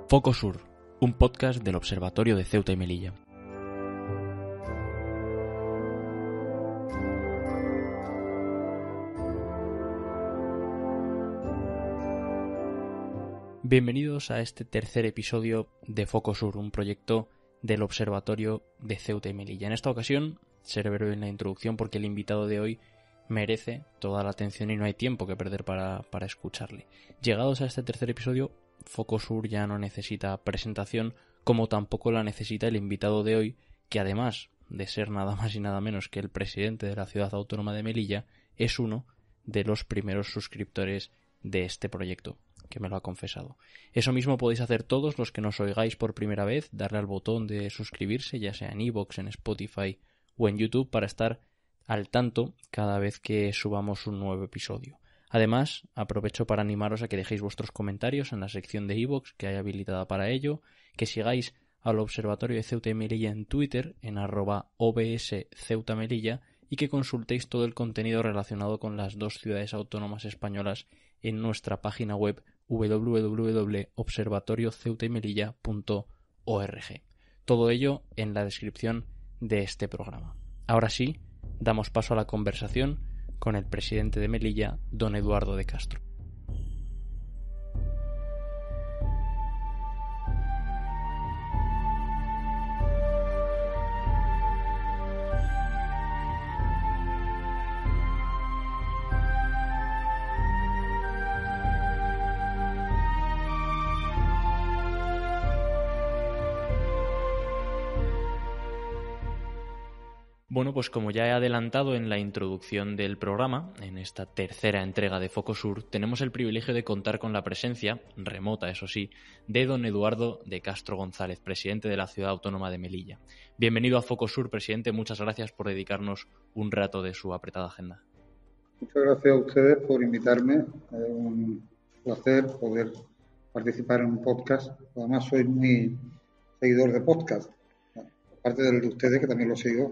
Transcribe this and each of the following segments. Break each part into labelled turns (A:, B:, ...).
A: Foco Sur, un podcast del Observatorio de Ceuta y Melilla. Bienvenidos a este tercer episodio de Foco Sur, un proyecto del Observatorio de Ceuta y Melilla. En esta ocasión seré breve en la introducción porque el invitado de hoy merece toda la atención y no hay tiempo que perder para escucharle. Llegados a este tercer episodio, Foco Sur ya no necesita presentación, como tampoco la necesita el invitado de hoy, que además de ser nada más y nada menos que el presidente de la Ciudad Autónoma de Melilla, es uno de los primeros suscriptores de este proyecto, que me lo ha confesado. Eso mismo podéis hacer todos los que nos oigáis por primera vez, darle al botón de suscribirse, ya sea en iVoox, en Spotify o en YouTube, para estar al tanto cada vez que subamos un nuevo episodio. Además, aprovecho para animaros a que dejéis vuestros comentarios en la sección de iVoox que hay habilitada para ello, que sigáis al Observatorio de Ceuta y Melilla en Twitter, en @obsceutamelilla, y que consultéis todo el contenido relacionado con las dos ciudades autónomas españolas en nuestra página web www.observatorioceutaymelilla.org. Todo ello en la descripción de este programa. Ahora sí, damos paso a la conversación con el presidente de Melilla, don Eduardo de Castro. Bueno, pues como ya he adelantado en la introducción del programa, en esta tercera entrega de Foco Sur, tenemos el privilegio de contar con la presencia, remota eso sí, de don Eduardo de Castro González, presidente de la Ciudad Autónoma de Melilla. Bienvenido a Foco Sur, presidente. Muchas gracias por dedicarnos un rato de su apretada agenda.
B: Muchas gracias a ustedes por invitarme. Es un placer poder participar en un podcast. Además, soy muy seguidor de podcast, aparte del de ustedes, que también lo sigo.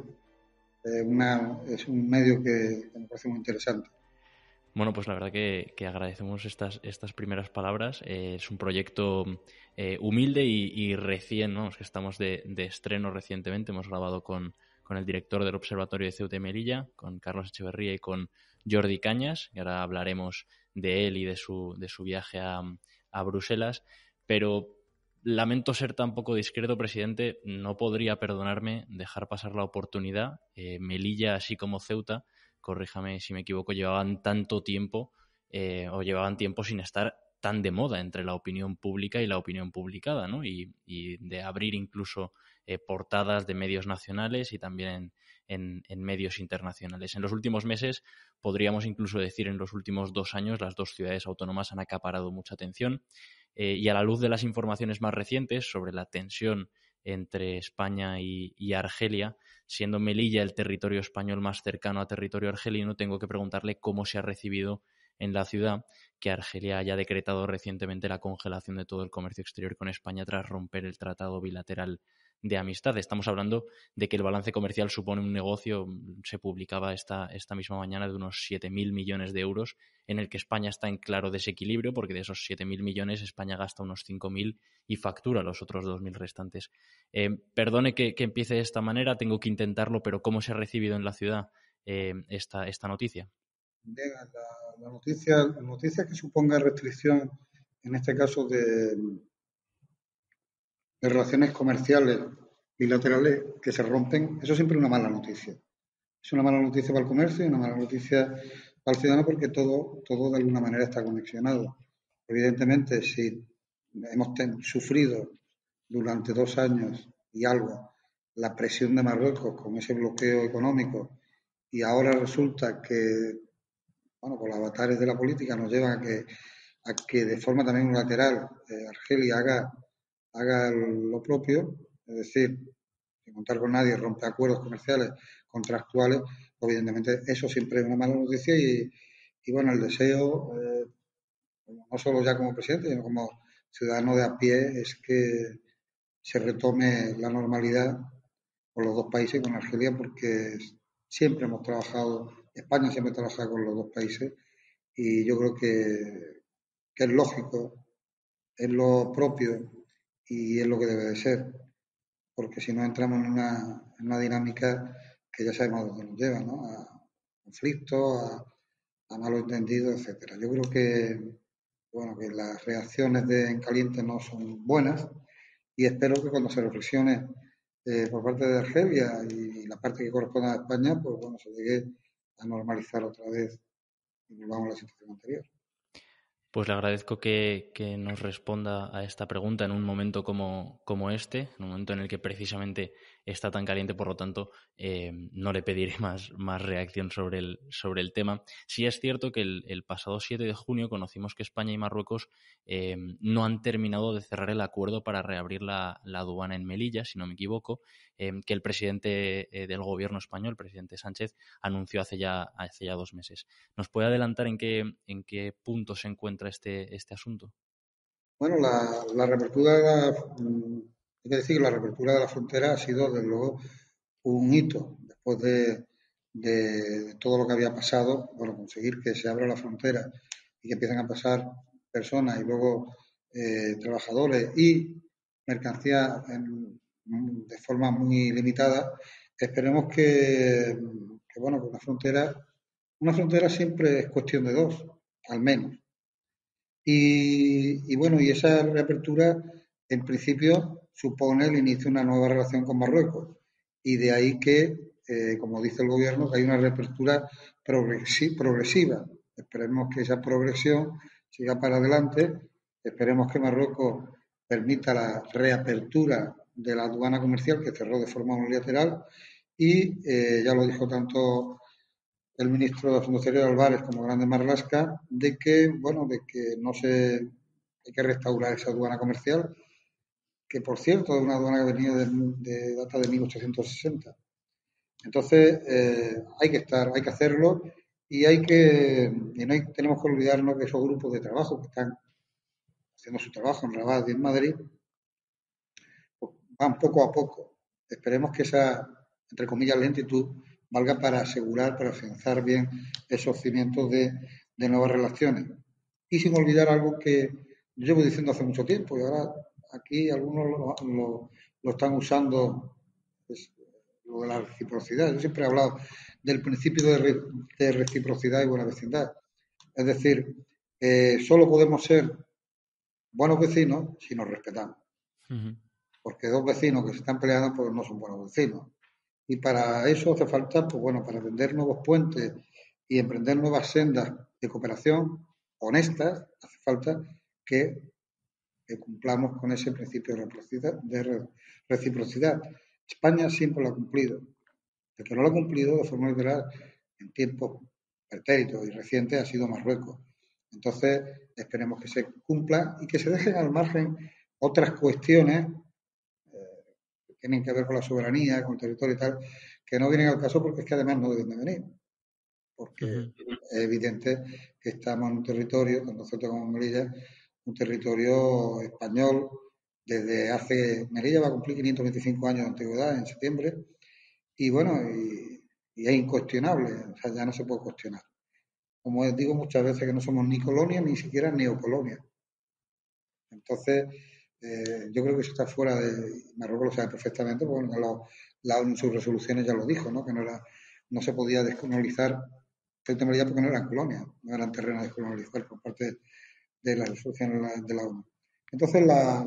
B: Es un medio que me parece muy interesante.
A: Bueno, pues la verdad que agradecemos estas primeras palabras. Es un proyecto humilde y recién, ¿no? Es que estamos de estreno recientemente. Hemos grabado con el director del Observatorio de Ceuta y Melilla, con Carlos Echeverría y con Jordi Cañas, y ahora hablaremos de él y de su viaje a Bruselas. Pero lamento ser tan poco discreto, presidente. No podría perdonarme dejar pasar la oportunidad. Melilla, así como Ceuta, corríjame si me equivoco, llevaban tanto tiempo o llevaban tiempo sin estar tan de moda entre la opinión pública y la opinión publicada, ¿no? Y de abrir incluso portadas de medios nacionales y también en medios internacionales. En los últimos meses, podríamos incluso decir en los últimos 2 años, las dos ciudades autónomas han acaparado mucha atención y a la luz de las informaciones más recientes sobre la tensión entre España y Argelia, siendo Melilla el territorio español más cercano a territorio argelino, tengo que preguntarle cómo se ha recibido en la ciudad que Argelia haya decretado recientemente la congelación de todo el comercio exterior con España tras romper el tratado bilateral de amistad. Estamos hablando de que el balance comercial supone un negocio, se publicaba esta misma mañana, de unos 7.000 millones de euros, en el que España está en claro desequilibrio, porque de esos 7.000 millones España gasta unos 5.000 y factura los otros 2.000 restantes. Perdone que empiece de esta manera, tengo que intentarlo, pero ¿cómo se ha recibido en la ciudad esta noticia?
B: Bien, la noticia que suponga restricción, en este caso de relaciones comerciales bilaterales que se rompen, eso siempre es una mala noticia. Es una mala noticia para el comercio y una mala noticia para el ciudadano, porque todo de alguna manera está conexionado. Evidentemente, si hemos sufrido durante 2 años y algo la presión de Marruecos con ese bloqueo económico, y ahora resulta que, bueno, pues los avatares de la política nos llevan a que de forma también unilateral Argelia haga lo propio, es decir, sin contar con nadie, rompe acuerdos comerciales, contractuales, evidentemente eso siempre es una mala noticia y bueno, el deseo, no solo ya como presidente, sino como ciudadano de a pie, es que se retome la normalidad con los dos países y con Argelia, porque siempre hemos trabajado, España siempre ha trabajado con los dos países y yo creo que es lógico, es lo propio y es lo que debe de ser, porque si no entramos en una dinámica que ya sabemos a dónde nos lleva, ¿no? A conflictos, a malos entendidos, etcétera. Yo creo que, bueno, que las reacciones en caliente no son buenas y espero que cuando se reflexione por parte de Argelia y la parte que corresponde a España, pues bueno, se llegue a normalizar otra vez y volvamos a la situación anterior.
A: Pues le agradezco que nos responda a esta pregunta en un momento como este, en un momento en el que precisamente está tan caliente, por lo tanto, no le pediré más reacción sobre el tema. Sí es cierto que el pasado 7 de junio conocimos que España y Marruecos no han terminado de cerrar el acuerdo para reabrir la aduana en Melilla, si no me equivoco, que el presidente del gobierno español, el presidente Sánchez, anunció hace ya 2 meses. ¿Nos puede adelantar en qué punto se encuentra este asunto?
B: Bueno, la reapertura de hay que decir que la reapertura de la frontera ha sido, desde luego, un hito después de todo lo que había pasado. Bueno, conseguir que se abra la frontera y que empiecen a pasar personas y luego trabajadores y mercancías de forma muy limitada. Esperemos bueno, que una frontera siempre es cuestión de dos, al menos. Y bueno, y esa reapertura en principio supone el inicio de una nueva relación con Marruecos. Y de ahí que, como dice el gobierno, que hay una reapertura progresiva. Esperemos que esa progresión siga para adelante. Esperemos que Marruecos permita la reapertura de la aduana comercial que cerró de forma unilateral. Y ya lo dijo tanto el ministro de Asuntos Exteriores Álvarez como Grande Marlaska de que, bueno, de que no se hay que restaurar esa aduana comercial, que por cierto es una aduana que venía de data de 1860. Entonces, hay que hacerlo y tenemos que olvidarnos que esos grupos de trabajo que están haciendo su trabajo en Rabat y en Madrid, pues van poco a poco. Esperemos que esa, entre comillas, lentitud valga para asegurar, para afianzar bien esos cimientos de nuevas relaciones. Y sin olvidar algo que yo llevo diciendo hace mucho tiempo y ahora aquí algunos lo están usando, pues, lo de la reciprocidad. Yo siempre he hablado del principio de reciprocidad y buena vecindad. Es decir, solo podemos ser buenos vecinos si nos respetamos.
A: Ujú.
B: Porque dos vecinos que se están peleando pues no son buenos vecinos. Y para eso hace falta, pues bueno, para tender nuevos puentes y emprender nuevas sendas de cooperación honestas, hace falta que, que cumplamos con ese principio de reciprocidad. España siempre lo ha cumplido. El que no lo ha cumplido de forma literal en tiempos pretéritos y recientes ha sido Marruecos. Entonces, esperemos que se cumpla y que se dejen al margen otras cuestiones que tienen que ver con la soberanía, con el territorio y tal, que no vienen al caso porque es que además no deben de venir, porque
A: Ujú.
B: es evidente que estamos en un territorio, tanto Ceuta como Melilla, un territorio español desde hace, Melilla va a cumplir 525 años de antigüedad en septiembre, y bueno, y es incuestionable, o sea, ya no se puede cuestionar. Como digo muchas veces que no somos ni colonia ni siquiera neocolonia. Entonces, yo creo que eso está fuera de. Marruecos lo sabe perfectamente, porque bueno, la ONU en sus resoluciones ya lo dijo, ¿no? Que no se podía descolonizar Ceuta y Melilla porque no eran colonias, no eran terrenos a descolonizar por parte de las resoluciones de la ONU. Entonces,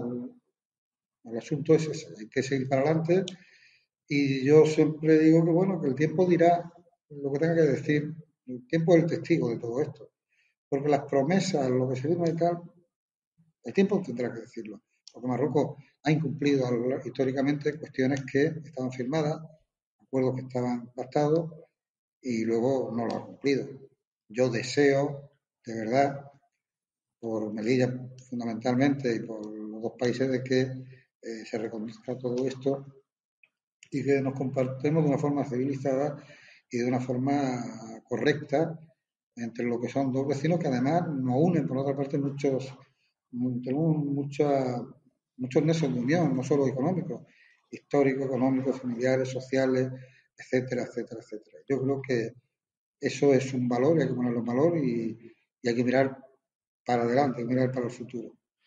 B: el asunto es ese, hay que seguir para adelante y yo siempre digo que, bueno, que el tiempo dirá lo que tenga que decir, el tiempo es el testigo de todo esto, porque las promesas, lo que se vino y tal, el tiempo tendrá que decirlo, porque Marruecos ha incumplido históricamente cuestiones que estaban firmadas, acuerdos que estaban pactados y luego no lo ha cumplido. Yo deseo, de verdad, por Melilla fundamentalmente y por los dos países, de que se reconozca todo esto y que nos compartemos de una forma civilizada y de una forma correcta entre lo que son dos vecinos que además nos unen, por otra parte, tenemos muchos nexos de unión, no solo económicos, históricos, económicos, familiares, sociales, etcétera, etcétera, etcétera. Yo creo que eso es un valor, hay que ponerlo en valor y hay que mirar para adelante, hay que mirar para el futuro.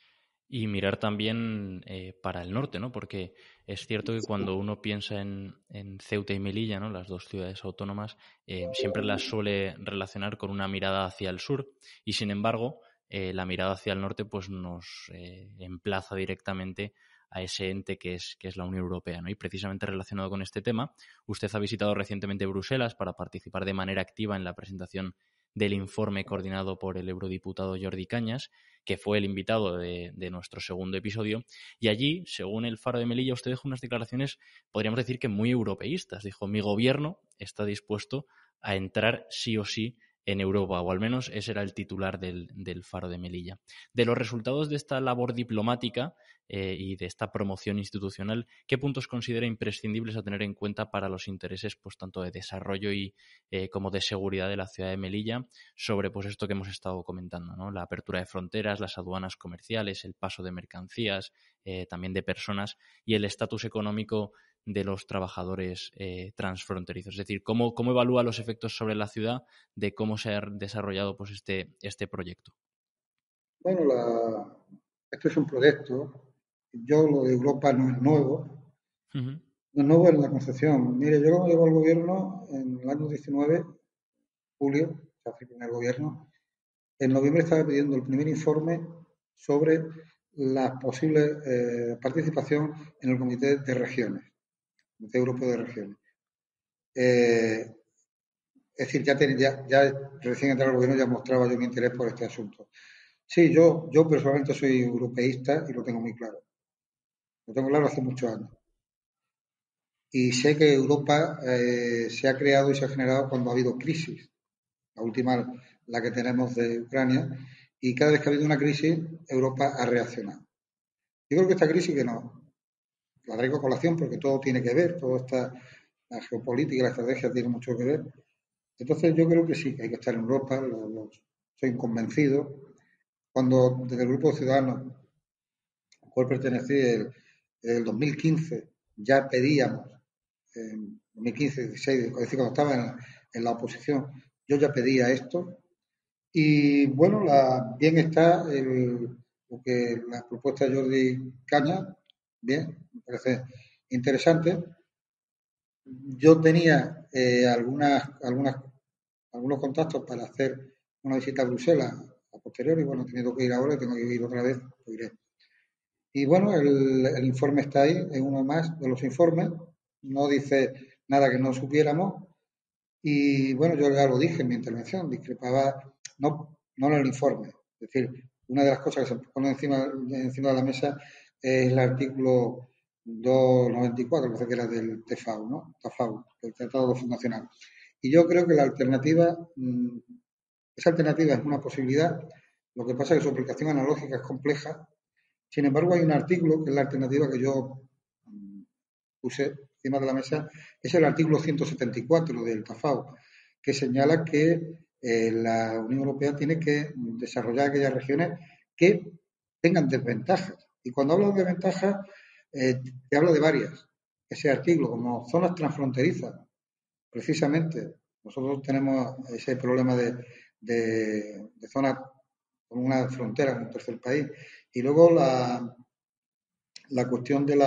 A: Y mirar también para el norte, ¿no? Porque es cierto que cuando uno piensa en Ceuta y Melilla, ¿no? Las dos ciudades autónomas, siempre las suele relacionar con una mirada hacia el sur y, sin embargo, la mirada hacia el norte pues nos emplaza directamente a ese ente que es la Unión Europea, ¿no? Y precisamente relacionado con este tema, usted ha visitado recientemente Bruselas para participar de manera activa en la presentación del informe coordinado por el eurodiputado Jordi Cañas, que fue el invitado de nuestro segundo episodio, y allí, según el Faro de Melilla, usted dejó unas declaraciones, podríamos decir que muy europeístas. Dijo, mi gobierno está dispuesto a entrar sí o sí en Europa, o al menos ese era el titular del Faro de Melilla. De los resultados de esta labor diplomática y de esta promoción institucional, ¿qué puntos considera imprescindibles a tener en cuenta para los intereses pues tanto de desarrollo y como de seguridad de la ciudad de Melilla sobre pues esto que hemos estado comentando, ¿no? La apertura de fronteras, las aduanas comerciales, el paso de mercancías, también de personas y el estatus económico de los trabajadores transfronterizos? Es decir, ¿cómo evalúa los efectos sobre la ciudad de cómo se ha desarrollado pues este proyecto?
B: Bueno, esto es un proyecto. Yo lo de Europa no es nuevo.
A: Uh-huh.
B: No es nuevo en la concepción. Mire, yo cuando llego al gobierno en el año 19, julio, se hace el primer gobierno, en noviembre estaba pidiendo el primer informe sobre la posible participación en el Comité de Regiones, Comité Europeo de Regiones. Es decir, ya recién entrado al gobierno ya mostraba yo mi interés por este asunto. Sí, yo personalmente soy europeísta y lo tengo muy claro. Lo tengo claro hace muchos años. Y sé que Europa se ha creado y se ha generado cuando ha habido crisis. La última, la que tenemos de Ucrania. Y cada vez que ha habido una crisis, Europa ha reaccionado. Yo creo que esta crisis que no, la traigo a colación porque todo tiene que ver, toda esta la geopolítica y la estrategia tiene mucho que ver. Entonces yo creo que sí, que hay que estar en Europa, soy convencido. Cuando desde el grupo de ciudadanos al cual pertenecí el 2015 ya pedíamos, en 2015, 16, es decir, cuando estaba en la oposición, yo ya pedía esto. Y bueno, bien está la propuesta de Jordi Caña, bien, me parece interesante. Yo tenía algunos contactos para hacer una visita a Bruselas a posteriori, bueno, he tenido que ir ahora, tengo que ir otra vez, pues iré. Y bueno, el informe está ahí, es uno más de los informes, no dice nada que no supiéramos. Y bueno, yo ya lo dije en mi intervención, discrepaba, no en el informe. Es decir, una de las cosas que se pone encima de la mesa es el artículo 294, que era del TFAU, ¿no? TFAU, del Tratado Fundacional. Y yo creo que esa alternativa es una posibilidad, lo que pasa es que su aplicación analógica es compleja. Sin embargo, hay un artículo que es la alternativa que yo puse encima de la mesa, es el artículo 174 del TAFAO, que señala que la Unión Europea tiene que desarrollar aquellas regiones que tengan desventajas. Y cuando hablo de desventajas, te hablo de varias. Ese artículo, como zonas transfronterizas, precisamente, nosotros tenemos ese problema de zonas con una frontera con un tercer país. Y luego la cuestión de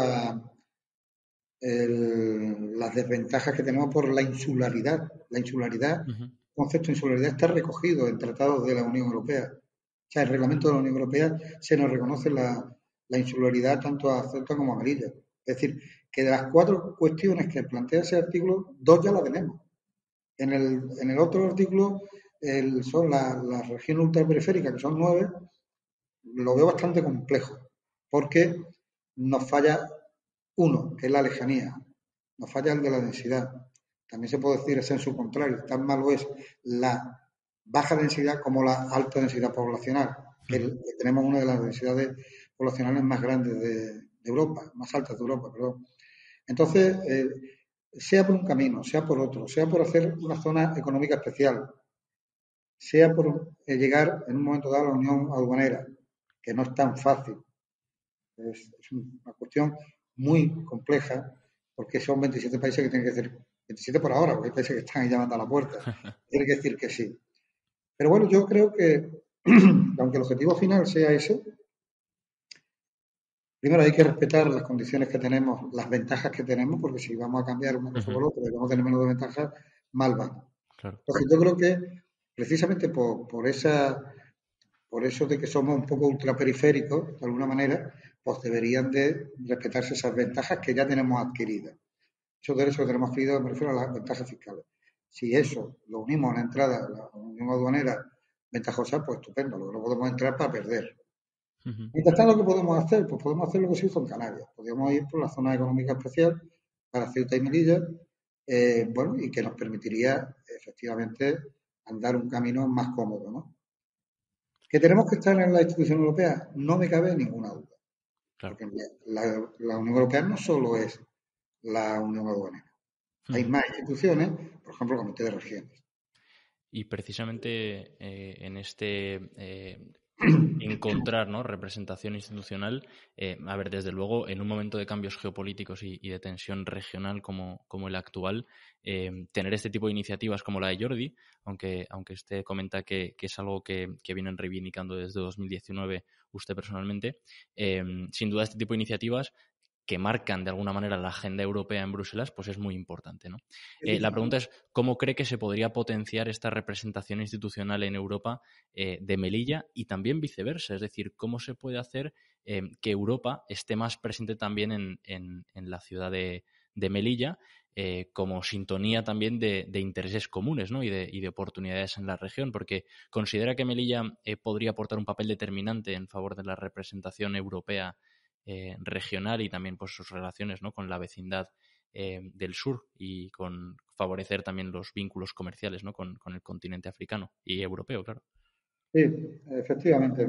B: las desventajas que tenemos por la insularidad. La insularidad,
A: Uh-huh.
B: el concepto de insularidad está recogido en tratados de la Unión Europea. O sea, el reglamento de la Unión Europea se nos reconoce la insularidad tanto a Ceuta como a Melilla. Es decir, que de las 4 cuestiones que plantea ese artículo, 2 ya las tenemos. En el otro artículo son las regiones ultraperiféricas, que son 9, lo veo bastante complejo, porque nos falla uno, que es la lejanía, nos falla el de la densidad. También se puede decir es en su contrario, tan malo es la baja densidad como la alta densidad poblacional, que
A: Uh-huh.
B: tenemos una de las densidades poblacionales más grandes de Europa, más altas de Europa, perdón. Entonces, sea por un camino, sea por otro, sea por hacer una zona económica especial, sea por llegar en un momento dado a la unión aduanera, que no es tan fácil. Es una cuestión muy compleja porque son 27 países que tienen que decir, 27 por ahora, porque hay países que están ahí llamando a la puerta, tienen que decir que sí. Pero bueno, yo creo que, aunque el objetivo final sea ese, primero hay que respetar las condiciones que tenemos, las ventajas que tenemos, porque si vamos a cambiar una cosa por otra y vamos a tener menos de ventajas, mal va.
A: Claro.
B: Entonces yo creo que precisamente por eso de que somos un poco ultraperiféricos, de alguna manera, pues deberían de respetarse esas ventajas que ya tenemos adquiridas. Esos derechos que tenemos adquiridos me refiero a las ventajas fiscales. Si eso lo unimos a una entrada a la Unión Aduanera ventajosa, pues estupendo, lo que no podemos entrar para perder. Mientras tanto, ¿qué podemos hacer? Pues podemos hacer lo que se hizo en Canarias. Podríamos ir por la zona económica especial para Ceuta y Melilla, bueno, y que nos permitiría efectivamente andar un camino más cómodo, ¿no? ¿Que tenemos que estar en la institución europea? No me cabe ninguna duda,
A: Claro.
B: porque la Unión Europea no solo es la Unión Aduanera. Hay más instituciones, por ejemplo, el Comité de Regiones.
A: Y precisamente en este encontrar, ¿no?, representación institucional, a ver, desde luego, en un momento de cambios geopolíticos y de tensión regional como el actual, tener este tipo de iniciativas como la de Jordi, aunque usted comenta que es algo que vienen reivindicando desde 2019 usted personalmente, sin duda este tipo de iniciativas que marcan de alguna manera la agenda europea en Bruselas, pues es muy importante, ¿no?
B: Sí,
A: La
B: claro.
A: pregunta es, ¿cómo cree que se podría potenciar esta representación institucional en Europa de Melilla y también viceversa? Es decir, ¿cómo se puede hacer que Europa esté más presente también en la ciudad de Melilla como sintonía también de intereses comunes, ¿no?, y de oportunidades en la región? Porque considera que Melilla podría aportar un papel determinante en favor de la representación europea regional y también pues sus relaciones, ¿no?, con la vecindad del sur y con favorecer también los vínculos comerciales, ¿no?, con el continente africano y europeo, claro.
B: Sí, efectivamente.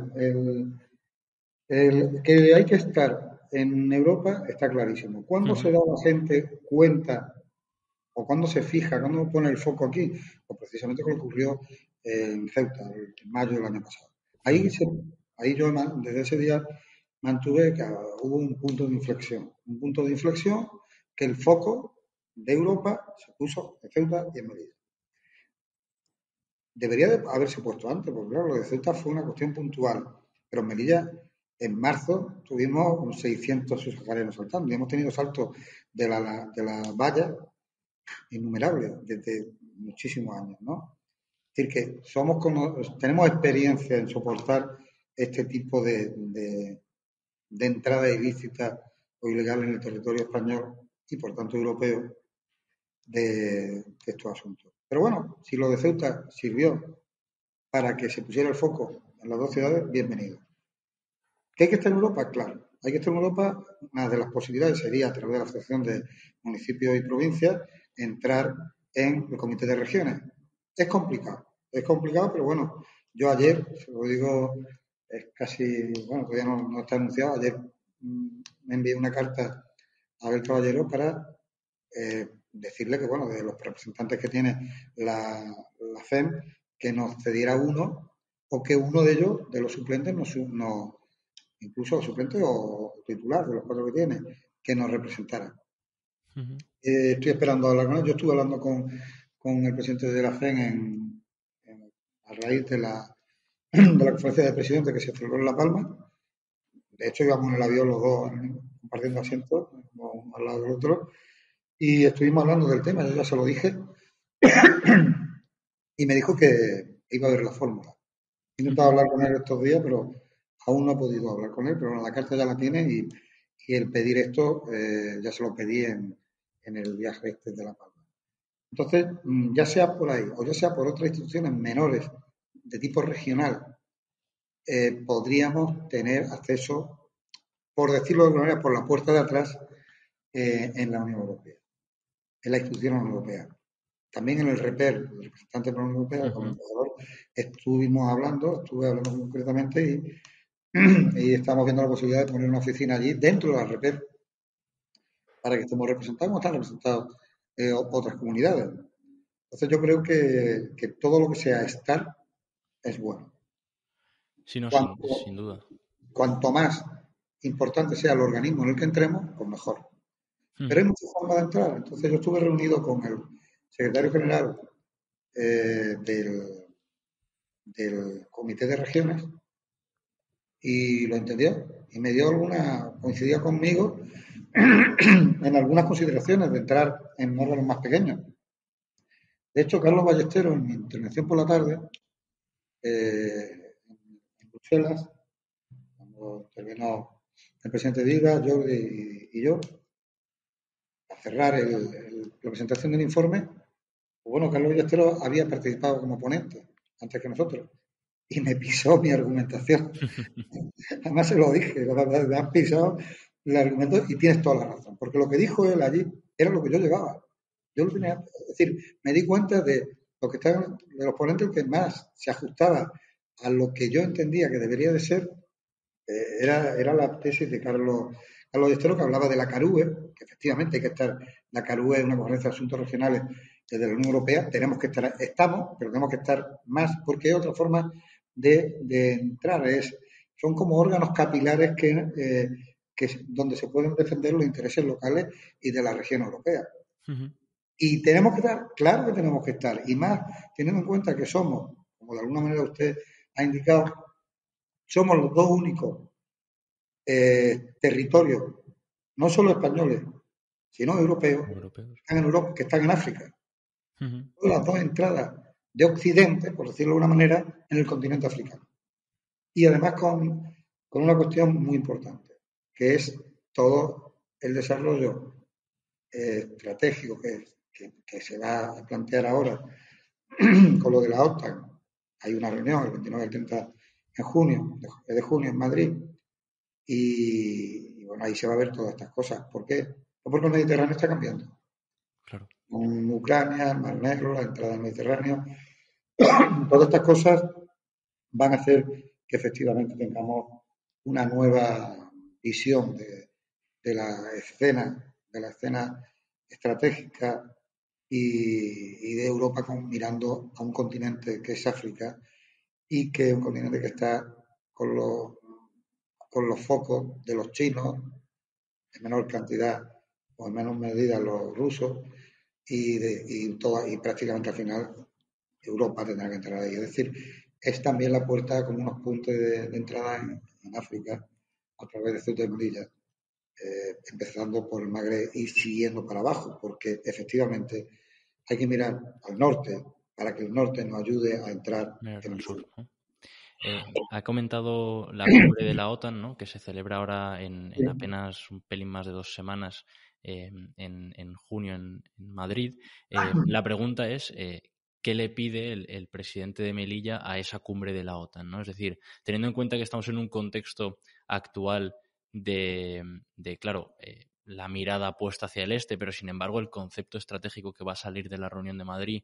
B: El que hay que estar en Europa está clarísimo. ¿Cuándo
A: Ujú.
B: se da la gente cuenta o cuándo se fija, cuándo pone el foco aquí? Pues precisamente con lo que ocurrió en Ceuta, en mayo del año pasado. Ahí,
A: Ujú.
B: se, ahí yo desde ese día mantuve que hubo un punto de inflexión que el foco de Europa se puso en Ceuta y en Melilla. Debería de haberse puesto antes, porque claro, lo de Ceuta fue una cuestión puntual, pero en Melilla en marzo tuvimos 600 subsaharianos saltando y hemos tenido saltos de la valla innumerables desde muchísimos años, ¿no? Es decir, que tenemos experiencia en soportar este tipo de entrada ilícita o ilegal en el territorio español y por tanto europeo de estos asuntos. Pero bueno, si lo de Ceuta sirvió para que se pusiera el foco en las dos ciudades, bienvenido. ¿Que hay que estar en Europa? Claro, hay que estar en Europa. Una de las posibilidades sería, a través de la Asociación de Municipios y Provincias, entrar en el Comité de Regiones. Es complicado, pero bueno, yo ayer, se lo digo, es casi, bueno, todavía no está anunciado, ayer me envié una carta a Abel Caballero para decirle que, bueno, de los representantes que tiene la FEM, que nos cediera uno o que uno de ellos, de los suplentes, incluso suplente o titular de los cuatro que tiene, que nos representara.
A: Ujú.
B: Estoy esperando hablar con él. Yo estuve hablando con el presidente de la FEN a raíz de la conferencia de presidentes que se celebró en La Palma. De hecho, íbamos en el avión los dos compartiendo asientos, uno al lado del otro, y estuvimos hablando del tema. Yo ya se lo dije y me dijo que iba a ver la fórmula. He intentado
A: Ujú.
B: hablar con él estos días, pero aún no he podido hablar con él. Pero bueno, la carta ya la tiene y el pedir esto ya se lo pedí en el viaje este de La Palma. Entonces, ya sea por ahí o ya sea por otras instituciones menores de tipo regional, podríamos tener acceso, por decirlo de alguna manera, por la puerta de atrás en la Unión Europea, en la institución europea. También en el REPER, el representante de la Unión Europea, como
A: Ujú.
B: embajador, estuve hablando concretamente y estamos viendo la posibilidad de poner una oficina allí dentro de la REPER para que estemos representados como están representados otras comunidades. Entonces yo creo que todo lo que sea estar es bueno.
A: Sí, no,
B: Cuanto,
A: sin duda.
B: cuanto más importante sea el organismo en el que entremos, pues mejor. Pero hay
A: Ujú.
B: muchas formas de entrar. Entonces yo estuve reunido con el secretario general del Comité de Regiones y lo entendió. y coincidía conmigo en algunas consideraciones de entrar en órganos más pequeños. De hecho, Carlos Ballesteros, en mi intervención por la tarde, en Bruselas, cuando intervino el presidente Diga, Jordi y yo, a cerrar la presentación del informe, pues bueno, Carlos Ballesteros había participado como ponente antes que nosotros y me pisó mi argumentación. Además se lo dije, me has pisado el argumento y tienes toda la razón, porque lo que dijo él allí era lo que yo llevaba. Yo lo tenía, es decir, me di cuenta de de los ponentes que más se ajustaba a lo que yo entendía que debería de ser, era la tesis de Carlos Estero, que hablaba de la CARUE, que efectivamente hay que estar, la CARUE es una conferencia de asuntos regionales de la Unión Europea, tenemos que estar, estamos, pero tenemos que estar más, porque es otra forma de entrar, son como órganos capilares donde se pueden defender los intereses locales y de la región europea. Y tenemos que estar, claro que tenemos que estar, y más teniendo en cuenta que somos, como de alguna manera usted ha indicado, somos los dos únicos territorios, no solo españoles, sino europeos, que están en África. Son las dos entradas de Occidente, por decirlo de alguna manera, en el continente africano. Y además con una cuestión muy importante, que es todo el desarrollo estratégico que se va a plantear ahora con lo de la OTAN. Hay una reunión el 29 y el 30 de junio en Madrid y bueno, ahí se va a ver todas estas cosas. ¿Por qué? Pues porque el Mediterráneo está cambiando.
A: Claro.
B: Con Ucrania, el Mar Negro, la entrada al Mediterráneo, todas estas cosas van a hacer que efectivamente tengamos una nueva visión de la escena estratégica y de Europa mirando a un continente que es África y que es un continente que está con los focos de los chinos, en menor cantidad o en menor medida los rusos, y prácticamente al final Europa tendrá que entrar ahí. Es decir, es también la puerta como unos puntos de entrada en África a través de Ceuta y Melilla, empezando por el Magreb y siguiendo para abajo, porque efectivamente hay que mirar al norte para que el norte nos ayude a entrar en el sur.
A: ¿No? Ha comentado la cumbre de la OTAN, ¿no? Que se celebra ahora en apenas un pelín más de 2 semanas, en junio en Madrid. La pregunta es, ¿qué le pide el presidente de Melilla a esa cumbre de la OTAN, ¿no? Es decir, teniendo en cuenta que estamos en un contexto actual de claro, la mirada puesta hacia el este, pero sin embargo el concepto estratégico que va a salir de la reunión de Madrid,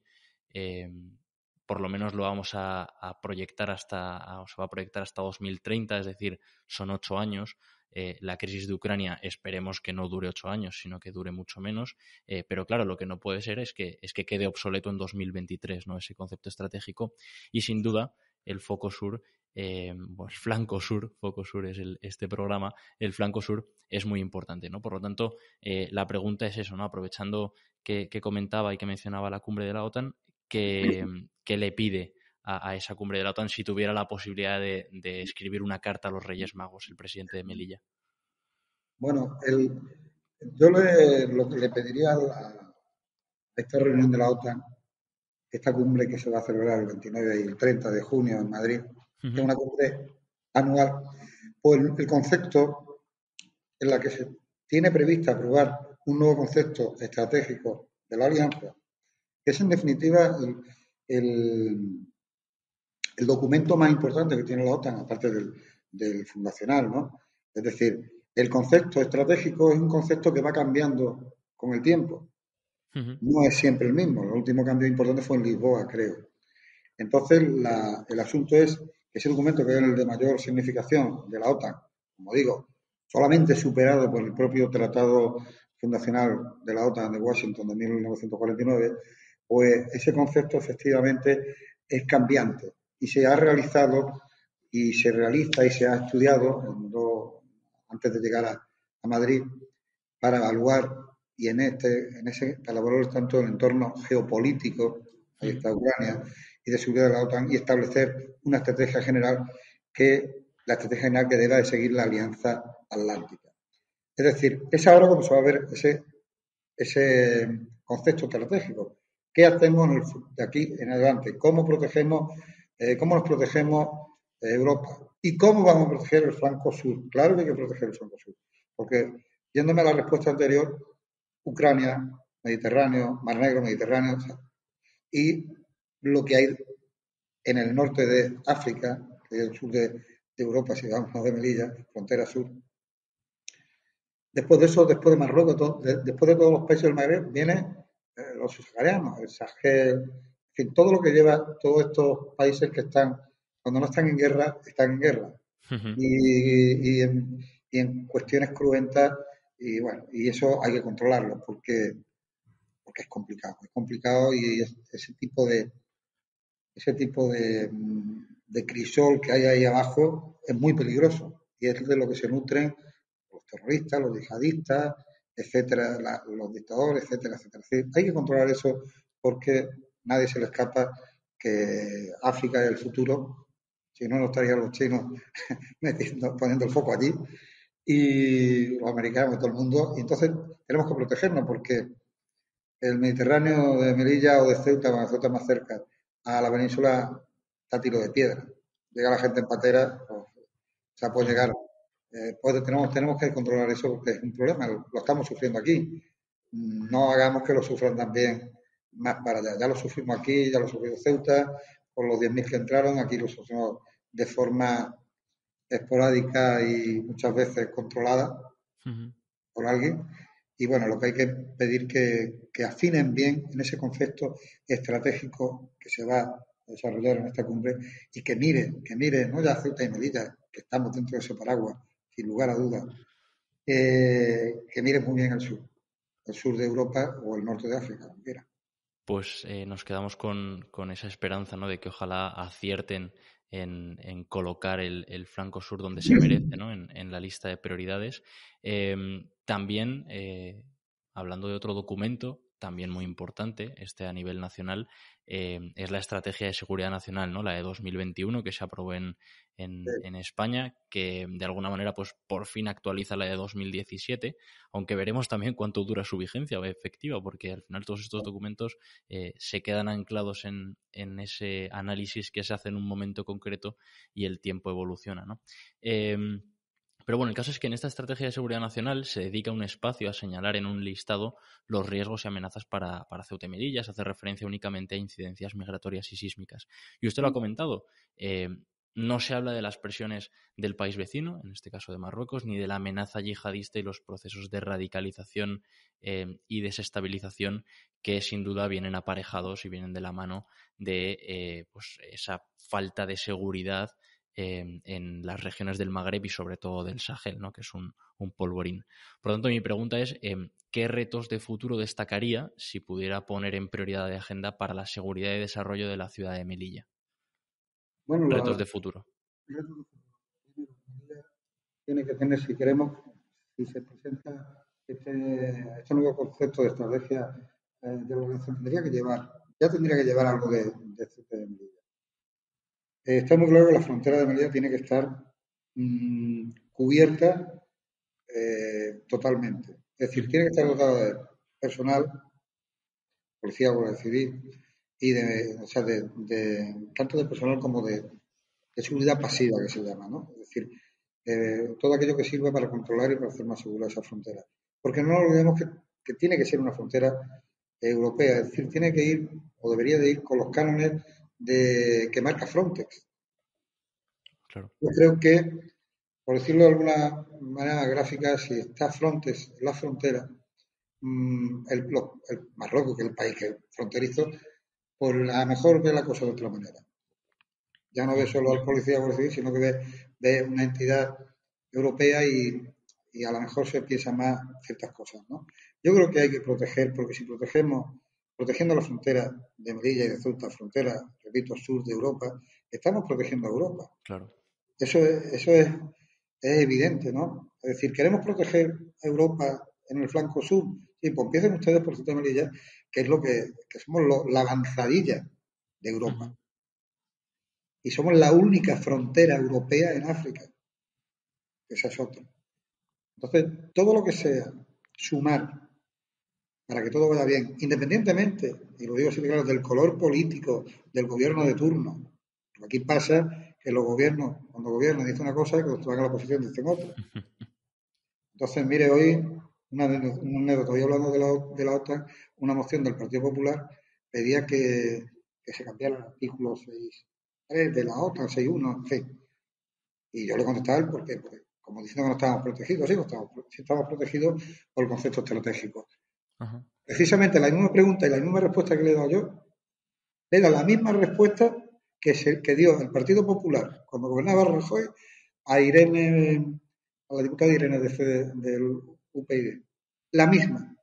A: por lo menos lo vamos a proyectar se va a proyectar hasta 2030, es decir, son 8 años. La crisis de Ucrania esperemos que no dure 8 años, sino que dure mucho menos. Pero claro, lo que no puede ser es que quede obsoleto en 2023, ¿no? Ese concepto estratégico. Y sin duda, el foco sur, el flanco sur, foco sur es este programa, el flanco sur es muy importante, ¿no? Por lo tanto, la pregunta es eso, ¿no? Aprovechando que comentaba y que mencionaba la cumbre de la OTAN, que le pide a esa cumbre de la OTAN si tuviera la posibilidad de escribir una carta a los Reyes Magos, el presidente de Melilla.
B: Bueno, yo lo que le pediría a esta reunión de la OTAN, esta cumbre que se va a celebrar el 29 y el 30 de junio en Madrid, que es una cumbre anual, pues el concepto en la que se tiene prevista aprobar un nuevo concepto estratégico de la alianza, que es en definitiva el documento más importante que tiene la OTAN, aparte del fundacional, ¿no? Es decir, el concepto estratégico es un concepto que va cambiando con el tiempo. No es siempre el mismo. El último cambio importante fue en Lisboa, creo. Entonces, el asunto es que ese documento, que es el de mayor significación de la OTAN, como digo, solamente superado por el propio Tratado Fundacional de la OTAN de Washington de 1949, pues ese concepto efectivamente es cambiante y se ha realizado y se realiza y se ha estudiado antes de llegar a Madrid para evaluar y para evaluar tanto el entorno geopolítico, ahí está Ucrania, y de seguridad de la OTAN y establecer una estrategia general que la estrategia general que deba de seguir la Alianza Atlántica. Es decir, es ahora cuando se va a ver ese concepto estratégico. ¿Qué hacemos de aquí en adelante? ¿Cómo nos protegemos Europa? ¿Y cómo vamos a proteger el flanco sur? Claro que hay que proteger el flanco sur, porque yéndome a la respuesta anterior, Ucrania, Mediterráneo, Mar Negro, Mediterráneo, y lo que hay en el norte de África, que es el sur de Europa, si vamos de Melilla, frontera sur. Después de eso, después de Marruecos, después de todos los países del Magreb, vienen los subsaharianos, el Sahel, en fin, todo lo que lleva todos estos países que están, cuando no están en guerra, están en guerra. Y en cuestiones cruentas, y bueno, y eso hay que controlarlo, porque es complicado y ese tipo de crisol que hay ahí abajo es muy peligroso y es de lo que se nutren los terroristas, los yihadistas, etcétera, los dictadores, etcétera, etcétera. Hay que controlar eso porque nadie se le escapa que África es el futuro, si no, no estarían los chinos poniendo el foco allí y los americanos y todo el mundo. Y entonces tenemos que protegernos porque el Mediterráneo de Melilla o de Ceuta más cerca, a la península está a tiro de piedra. Llega la gente en patera, pues, o sea, puede llegar. Pues tenemos que controlar eso porque es un problema, lo estamos sufriendo aquí. No hagamos que lo sufran también más para allá. Ya lo sufrimos aquí, ya lo sufrió Ceuta, por los 10.000 que entraron, aquí lo sufrimos de forma esporádica y muchas veces controlada por alguien. Y bueno, lo que hay que pedir que afinen bien en ese concepto estratégico que se va a desarrollar en esta cumbre y que mire, no ya Ceuta y Melilla, que estamos dentro de ese paraguas, sin lugar a dudas, que mire muy bien el sur de Europa o el norte de África, como quiera.
A: Pues nos quedamos con esa esperanza, ¿no? De que ojalá acierten en colocar el flanco sur donde se merece, ¿no? En la lista de prioridades. También, hablando de otro documento, también muy importante, este a nivel nacional, es la Estrategia de Seguridad Nacional, ¿no? La de 2021, que se aprobó en España, que de alguna manera, pues por fin actualiza la de 2017, aunque veremos también cuánto dura su vigencia efectiva, porque al final todos estos documentos se quedan anclados en ese análisis que se hace en un momento concreto y el tiempo evoluciona, ¿no? Pero bueno, el caso es que en esta estrategia de seguridad nacional se dedica un espacio a señalar en un listado los riesgos y amenazas para Ceuta y Melilla. Se hace referencia únicamente a incidencias migratorias y sísmicas. Y usted lo ha comentado. No se habla de las presiones del país vecino, en este caso de Marruecos, ni de la amenaza yihadista y los procesos de radicalización y desestabilización que sin duda vienen aparejados y vienen de la mano de pues esa falta de seguridad en las regiones del Magreb y sobre todo del Sahel, ¿no? Que es un polvorín. Por lo tanto, mi pregunta es ¿qué retos de futuro destacaría si pudiera poner en prioridad de agenda para la seguridad y desarrollo de la ciudad de Melilla?
B: Bueno,
A: Retos de futuro.
B: tiene que tener, si queremos, si se presenta este nuevo concepto de estrategia de la organización, tendría que llevar algo de CP de Melilla. Está muy claro que la frontera de Melilla tiene que estar cubierta totalmente. Es decir, tiene que estar dotada de personal, policía, guardia civil, y tanto de personal como de seguridad pasiva, que se llama, ¿no? Es decir, todo aquello que sirva para controlar y para hacer más segura esa frontera. Porque no nos olvidemos que tiene que ser una frontera europea, es decir, tiene que ir o debería de ir con los cánones que marca Frontex.
A: Claro.
B: Yo creo que, por decirlo de alguna manera gráfica, si está Frontex en la frontera, el Marruecos, que es el país que es fronterizo, pues a lo mejor ve la cosa de otra manera. Ya no ve solo al policía o civil, sino que ve una entidad europea y a lo mejor se piensa más ciertas cosas, ¿no? Yo creo que hay que proteger, porque si protegiendo la frontera de Melilla y de Ceuta, frontera, repito, sur de Europa, estamos protegiendo a Europa.
A: Claro.
B: Eso es evidente, ¿no? Es decir, queremos proteger a Europa en el flanco sur. Sí, pues empiecen ustedes por Ceuta y Melilla, que es que somos la avanzadilla de Europa. Y somos la única frontera europea en África. Esa es otra. Entonces, todo lo que sea sumar para que todo vaya bien, independientemente, y lo digo así claro, del color político del gobierno de turno. Porque aquí pasa que los gobiernos, cuando gobiernan dicen una cosa y cuando van a la oposición dicen otra. Entonces, mire, hoy, una anécdota, hoy hablando de la OTAN, una moción del Partido Popular pedía que se cambiara el artículo 6.3 de la OTAN, 6.1, en fin. Y yo le contestaba él porque como diciendo que no estábamos protegidos, sí estamos protegidos por el concepto estratégico.
A: Ajá.
B: Precisamente la misma pregunta y la misma respuesta que le he dado yo, era la misma respuesta que dio el Partido Popular cuando gobernaba Rajoy a Irene, a la diputada Irene del UPyD. La misma.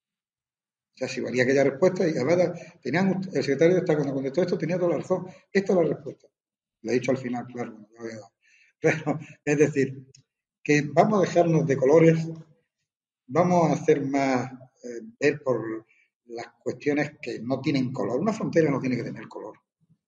B: O sea, si valía aquella respuesta, y además el secretario de Estado cuando contestó esto tenía toda la razón. Esta es la respuesta. Lo he dicho al final, claro, no lo había dado. Pero, es decir, que vamos a dejarnos de colores, vamos a hacer más ver por las cuestiones que no tienen color. Una frontera no tiene que tener color.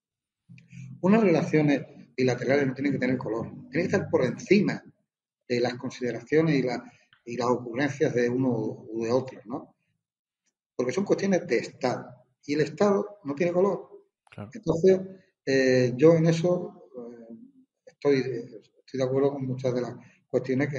B: Unas relaciones bilaterales no tienen que tener color. Tienen que estar por encima de las consideraciones y las ocurrencias de uno u de otro, ¿no? Porque son cuestiones de Estado. Y el Estado no tiene color.
A: Claro.
B: Entonces, yo en eso estoy de acuerdo con muchas de las cuestiones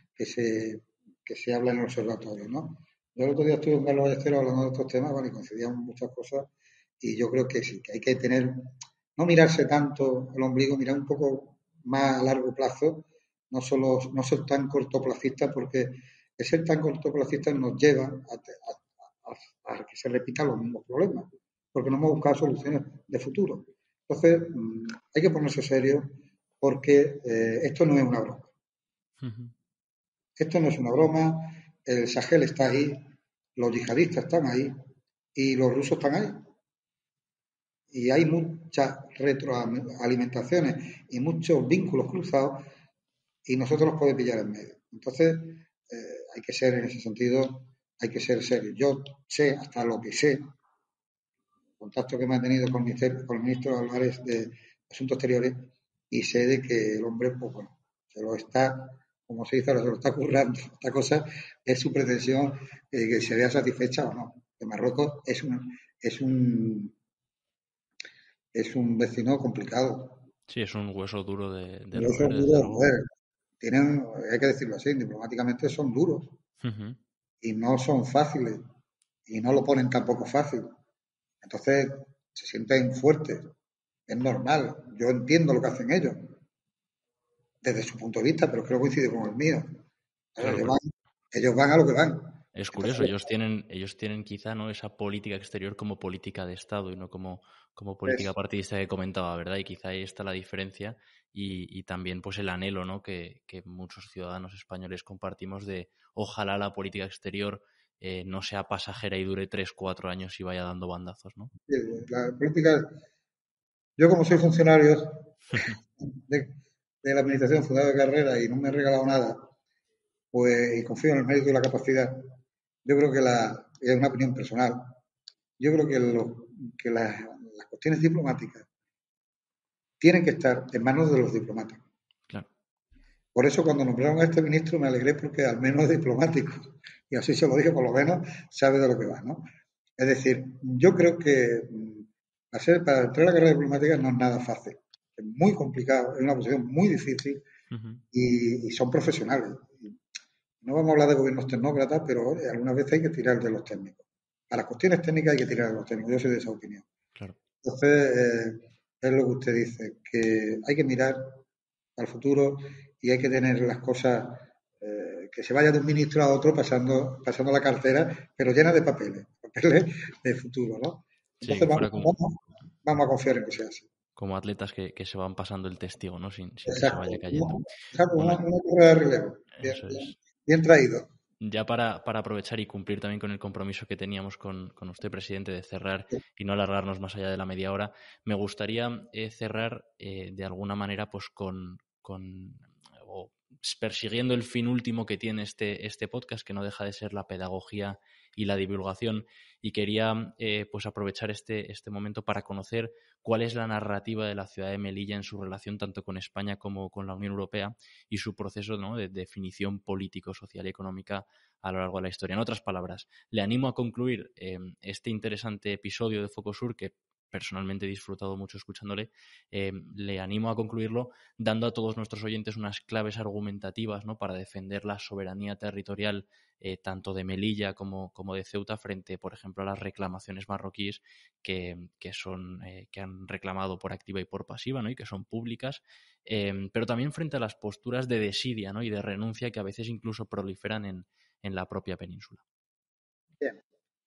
B: que se hablan en el observatorio, ¿no? Yo el otro día estuve con Carlos Ballesteros hablando de estos temas, bueno, y coincidíamos muchas cosas, y yo creo que sí, que hay que tener, no mirarse tanto el ombligo, mirar un poco más a largo plazo, no ser tan cortoplacista, porque el ser tan cortoplacista nos lleva a que se repitan los mismos problemas, porque no hemos buscado soluciones de futuro. Entonces, hay que ponerse serio porque esto no es una broma.
A: Uh-huh.
B: Esto no es una broma, el Sahel está ahí, los yihadistas están ahí y los rusos están ahí. Y hay muchas retroalimentaciones y muchos vínculos cruzados y nosotros nos puede pillar en medio. Entonces, hay que ser en ese sentido, hay que ser serio. Yo sé hasta lo que sé, contacto que me ha tenido con el ministro Álvarez de Asuntos Exteriores y sé de que el hombre, pues bueno, se lo está, como se dice ahora, se lo está currando. Esta cosa es su pretensión que se vea satisfecha o no. Que Marruecos es un vecino complicado.
A: Sí, es un hueso duro de
B: Y esos
A: roer, desde
B: duros,
A: luego.
B: joder, tienen, hay que decirlo así, diplomáticamente son duros
A: Uh-huh.
B: y no son fáciles y no lo ponen tampoco fácil. Entonces se sienten fuertes, es normal, yo entiendo lo que hacen ellos desde su punto de vista, pero creo que coincide con el mío.
A: Claro,
B: Ellos
A: pero
B: van, ellos van a lo que van.
A: es curioso,
B: Entonces,
A: ellos tienen quizá no esa política exterior como política de Estado y no como política
B: es,
A: partidista que comentaba, ¿verdad? Y quizá ahí está la diferencia y también pues el anhelo, ¿no? Que muchos ciudadanos españoles compartimos de ojalá la política exterior no sea pasajera y dure 3, 4 años y vaya dando bandazos, ¿no?
B: la política, yo como soy funcionario de, de la administración fundada de carrera y no me he regalado nada, pues y confío en el mérito y la capacidad, yo creo que es una opinión personal, yo creo que las cuestiones diplomáticas tienen que estar en manos de los diplomáticos.
A: Claro.
B: Por eso cuando nombraron a este ministro me alegré porque al menos es diplomático. Y así se lo dije, por lo menos sabe de lo que va, ¿no? Es decir, yo creo que para entrar a la carrera diplomática no es nada fácil. Es muy complicado, es una posición muy difícil
A: Uh-huh.
B: y son profesionales. No vamos a hablar de gobiernos tecnócratas, pero algunas veces hay que tirar de los técnicos. Para cuestiones técnicas hay que tirar de los técnicos. Yo soy de esa opinión.
A: Claro.
B: Entonces, es lo que usted dice, que hay que mirar al futuro y hay que tener las cosas que se vaya de un ministro a otro pasando la cartera, pero llena de papeles de futuro, ¿no?
A: Sí,
B: Entonces
A: que fuera
B: vamos a confiar en que sea así.
A: como atletas que se van pasando el testigo, ¿no? Sin que se
B: Exacto.
A: vaya cayendo.
B: Exacto,
A: Bueno,
B: una carrera de relevo. Bien,
A: eso
B: bien,
A: es.
B: bien traído.
A: Ya para aprovechar y cumplir también con el compromiso que teníamos con usted, presidente, de cerrar y no alargarnos más allá de la media hora, me gustaría cerrar de alguna manera pues o persiguiendo el fin último que tiene este podcast, que no deja de ser la pedagogía y la divulgación. Y quería pues aprovechar este momento para conocer cuál es la narrativa de la ciudad de Melilla en su relación tanto con España como con la Unión Europea y su proceso, ¿no?, de definición político, social y económica a lo largo de la historia. En otras palabras, le animo a concluir este interesante episodio de Focosur, que personalmente he disfrutado mucho escuchándole, le animo a concluirlo dando a todos nuestros oyentes unas claves argumentativas, ¿no?, para defender la soberanía territorial tanto de Melilla como de Ceuta frente, por ejemplo, a las reclamaciones marroquíes que han reclamado por activa y por pasiva, ¿no?, y que son públicas, pero también frente a las posturas de desidia, ¿no?, y de renuncia que a veces incluso proliferan en la propia península.
B: Bien.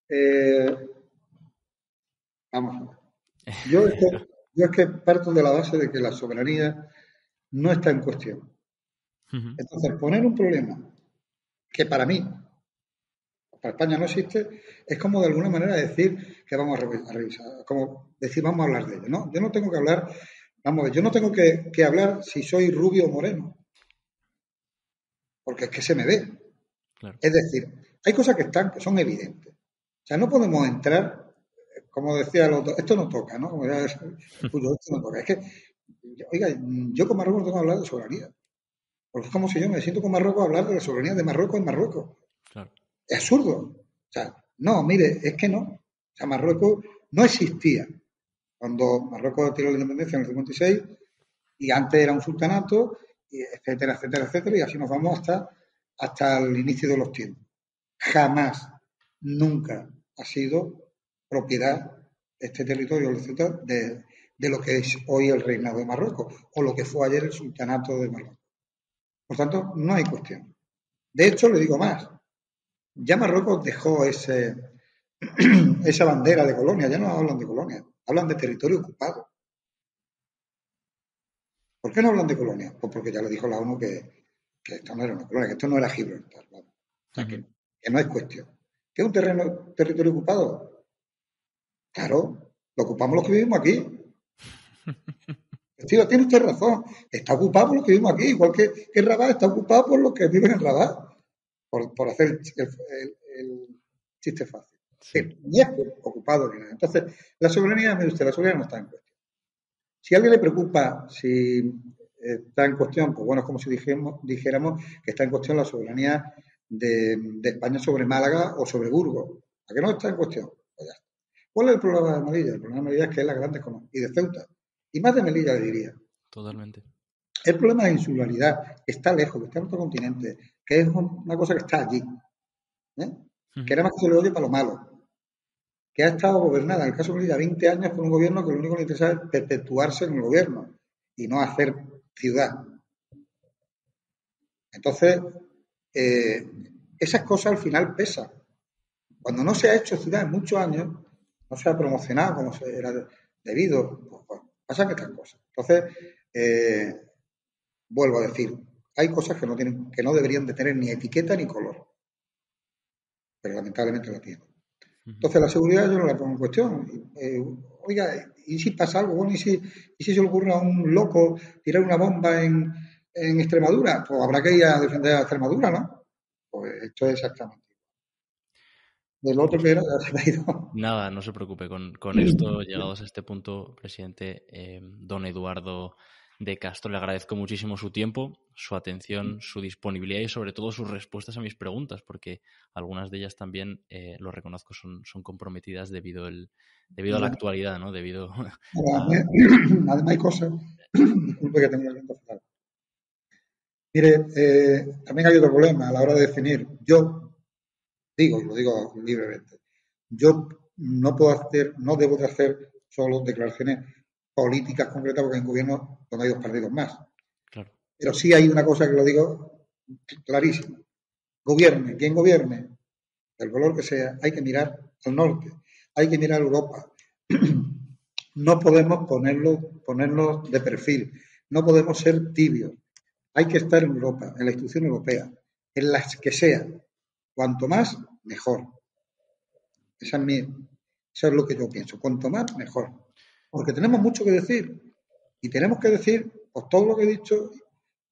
B: Vamos a ver. Yo es que parto de la base de que la soberanía no está en cuestión. Entonces, poner un problema que para mí, para España no existe, es como de alguna manera decir que vamos a revisar, como decir vamos a hablar de ello, ¿no? Yo no tengo que hablar, vamos a ver, yo no tengo que hablar si soy rubio o moreno, porque es que se me ve.
A: Claro.
B: Es decir, hay cosas que son evidentes. O sea, no podemos entrar, como decía el otro, esto no toca, ¿no? Como ya esto no toca. Es que, oiga, yo con Marruecos no tengo que hablar de soberanía. Porque es como si yo me siento con Marruecos a hablar de la soberanía de Marruecos en Marruecos.
A: Claro.
B: Es absurdo. O sea, no, mire, es que no. O sea, Marruecos no existía. Cuando Marruecos tiró la independencia en el 56 y antes era un sultanato, etcétera, etcétera, etcétera, y así nos vamos hasta el inicio de los tiempos. Jamás, nunca ha sido propiedad este territorio, etcétera, de lo que es hoy el reinado de Marruecos o lo que fue ayer el sultanato de Marruecos. Por tanto, no hay cuestión. De hecho, le digo más. Ya Marruecos dejó esa bandera de colonia. Ya no hablan de colonia, hablan de territorio ocupado. ¿Por qué no hablan de colonia? Pues porque ya le dijo la ONU que esto no era una colonia, que esto no era Gibraltar. ¿Vale? O sea, que no es cuestión. ¿Qué es un territorio ocupado? Claro, lo ocupamos los que vivimos aquí. Tío, tiene usted razón. Está ocupado por los que vivimos aquí, igual que Rabat está ocupado por los que viven en Rabat. Por hacer el chiste fácil. Sí. Ni es ocupado ni nada. Entonces, la soberanía, mire usted, la soberanía no está en cuestión. Si a alguien le preocupa si está en cuestión, pues bueno, es como si dijéramos que está en cuestión la soberanía de España sobre Málaga o sobre Burgos. ¿A qué no está en cuestión? Pues ya está. ¿Cuál es el problema de Melilla? El problema de Melilla es que es la grande y de Ceuta. Y más de Melilla, le diría.
A: Totalmente.
B: El problema de insularidad está lejos, que está en otro continente, que es una cosa que está allí. Que nada más que se le oye para lo malo. Que ha estado gobernada, en el caso de Melilla, 20 años por un gobierno que lo único que le interesa es perpetuarse en el gobierno y no hacer ciudad. Entonces, esas cosas al final pesan. Cuando no se ha hecho ciudad en muchos años, no se ha promocionado como se era debido, pues pasan estas cosas. Entonces, vuelvo a decir, hay cosas que no deberían de tener ni etiqueta ni color, pero lamentablemente la tienen. Entonces la seguridad yo no la pongo en cuestión. Oiga, ¿y si pasa algo? Bueno, ¿y si se le ocurre a un loco tirar una bomba en Extremadura? Pues habrá que ir a defender a Extremadura, ¿no? Pues esto es exactamente. Del otro que era, ya se me ha ido.
A: Nada, no se preocupe. Con esto, llegados a este punto, presidente, don Eduardo de Castro, le agradezco muchísimo su tiempo, su atención, su disponibilidad y sobre todo sus respuestas a mis preguntas, porque algunas de ellas también, lo reconozco, son comprometidas debido a la actualidad, ¿no? Debido a...
B: Además hay cosas, disculpe que tengo la lengua fatal. Mire, también hay otro problema a la hora de definir. Yo digo, y lo digo libremente, yo no debo de hacer solo declaraciones políticas concretas porque en gobierno donde hay dos partidos más.
A: Claro.
B: Pero sí hay una cosa que lo digo clarísimo. Gobierne, quien gobierne, del color que sea, hay que mirar al norte, hay que mirar a Europa. No podemos ponernos de perfil, no podemos ser tibios. Hay que estar en Europa, en la institución europea, en las que sea. Cuanto más, mejor. Eso es lo que yo pienso. Cuanto más, mejor. Porque tenemos mucho que decir. Y tenemos que decir, pues todo lo que he dicho,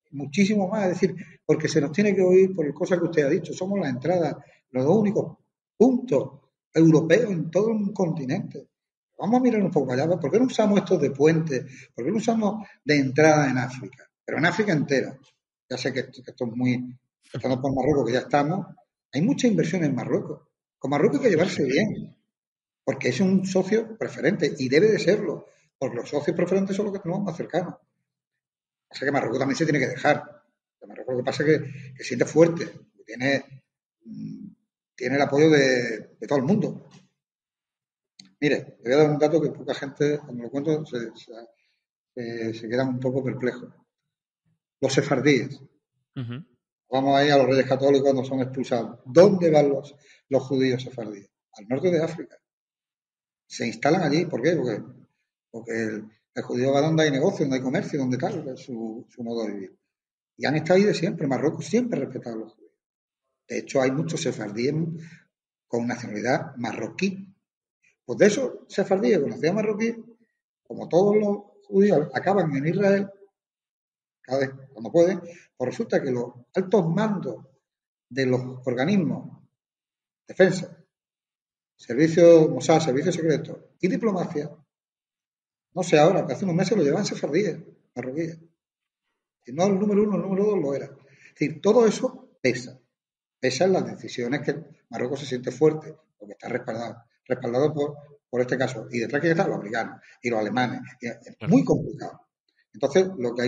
B: muchísimo más. Es decir, porque se nos tiene que oír por cosas que usted ha dicho. Somos las entradas, los dos únicos puntos europeos en todo un continente. Vamos a mirar un poco allá. ¿Por qué no usamos estos de puente? ¿Por qué no usamos de entrada en África? Pero en África entera. Ya sé que esto es muy... Estamos por Marruecos, que ya estamos. Hay mucha inversión en Marruecos. Con Marruecos hay que llevarse bien, porque es un socio preferente y debe de serlo, porque los socios preferentes son los que tenemos más cercanos. O sea que Marruecos también se tiene que dejar. Marruecos lo que pasa es que siente fuerte, tiene el apoyo de todo el mundo. Mire, le voy a dar un dato que poca gente, cuando lo cuento, se quedan un poco perplejos. Los sefardíes. Vamos ahí a los reyes católicos cuando son expulsados. ¿Dónde van los judíos sefardíes? Al norte de África. Se instalan allí. ¿Por qué? Porque el judío va donde hay negocio, donde hay comercio, donde tal, es su modo de vivir. Y han estado ahí de siempre. Marruecos siempre ha respetado a los judíos. De hecho, hay muchos sefardíes con nacionalidad marroquí. Pues de esos sefardíes con nacionalidad marroquí, como todos los judíos acaban en Israel, cada vez cuando pueden, pues resulta que los altos mandos de los organismos, defensa, servicios Mossad, servicios secretos y diplomacia, no sé ahora, que hace unos meses lo llevaban sefardíes, marroquíes. Y no el número 1, el número 2 lo era. Es decir, todo eso pesa en las decisiones que Marruecos se siente fuerte, porque está respaldado por este caso. Y detrás que están los americanos y los alemanes. Y es muy complicado. Entonces,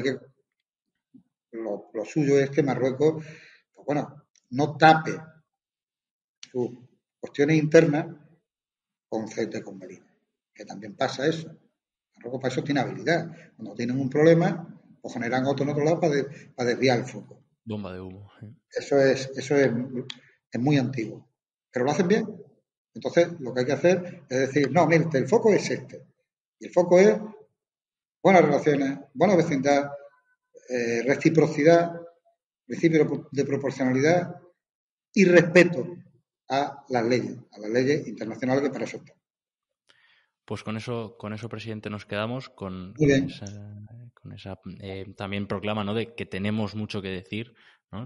B: lo suyo es que Marruecos, pues bueno, no tape sus cuestiones internas con Ceuta y con Melilla, que también pasa eso. Marruecos para eso tiene habilidad. Cuando tienen un problema, pues generan otro en otro lado para desviar el foco.
A: Bomba de humo.
B: Eso es muy antiguo. Pero lo hacen bien. Entonces, lo que hay que hacer es decir, no, mire, el foco es este. Y el foco es buenas relaciones, buena vecindad, reciprocidad, principio de proporcionalidad y respeto a las leyes internacionales que para eso están.
A: Pues con eso, presidente, nos quedamos con esa también proclama, ¿no?, de que tenemos mucho que decir, ¿no?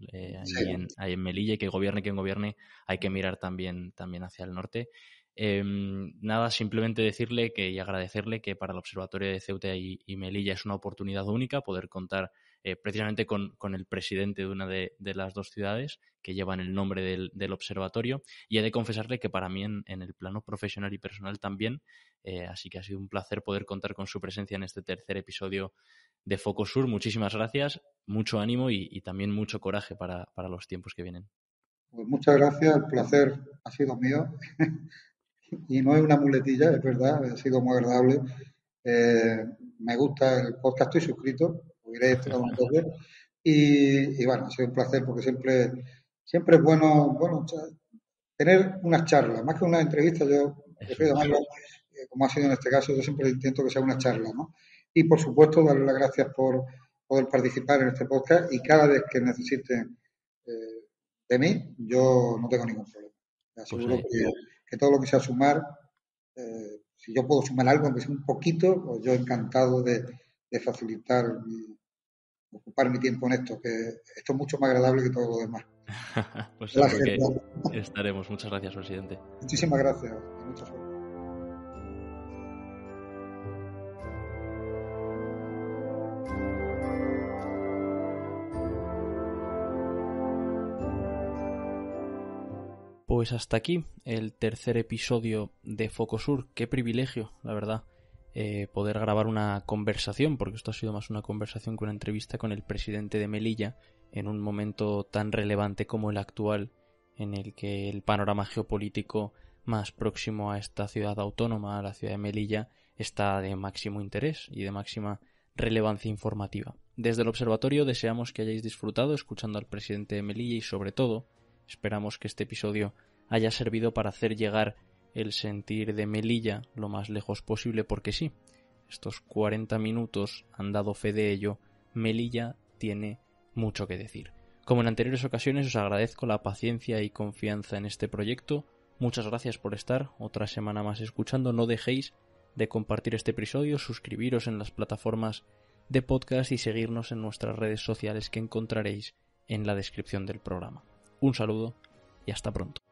A: Ahí en Melilla, y que gobierne quien gobierne, hay que mirar también hacia el norte. Nada, simplemente decirle y agradecerle que para el Observatorio de Ceuta y Melilla es una oportunidad única poder contar precisamente con el presidente de una de las dos ciudades que llevan el nombre del observatorio, y he de confesarle que para mí en el plano profesional y personal también, así que ha sido un placer poder contar con su presencia en este tercer episodio de Focosur. Muchísimas gracias, mucho ánimo y también mucho coraje para los tiempos que vienen.
B: Pues muchas gracias, el placer ha sido mío y no es una muletilla, es verdad, ha sido muy agradable. Me gusta el podcast, estoy suscrito, lo diré un toque. Y bueno, ha sido un placer porque siempre es bueno tener unas charlas, más que una entrevista. Yo prefiero llamarlo, como ha sido en este caso, yo siempre intento que sea una charla, ¿no? Y por supuesto, darle las gracias por poder participar en este podcast, y cada vez que necesiten de mí, yo no tengo ningún problema. Me aseguro que todo lo que sea sumar, si yo puedo sumar algo, aunque sea un poquito, pues yo encantado de facilitar ocupar mi tiempo en esto, que esto es mucho más agradable que todo lo demás.
A: Pues seguro que estaremos. Muchas gracias, presidente.
B: Muchísimas gracias. Mucha suerte.
A: Pues hasta aquí el tercer episodio de Focosur. Qué privilegio, la verdad, poder grabar una conversación, porque esto ha sido más una conversación que una entrevista con el presidente de Melilla en un momento tan relevante como el actual, en el que el panorama geopolítico más próximo a esta ciudad autónoma, a la ciudad de Melilla, está de máximo interés y de máxima relevancia informativa. Desde el observatorio deseamos que hayáis disfrutado escuchando al presidente de Melilla y, sobre todo, esperamos que este episodio haya servido para hacer llegar el sentir de Melilla lo más lejos posible, porque sí, estos 40 minutos han dado fe de ello. Melilla tiene mucho que decir. Como en anteriores ocasiones, os agradezco la paciencia y confianza en este proyecto. Muchas gracias por estar otra semana más escuchando. No dejéis de compartir este episodio, suscribiros en las plataformas de podcast y seguirnos en nuestras redes sociales que encontraréis en la descripción del programa. Un saludo y hasta pronto.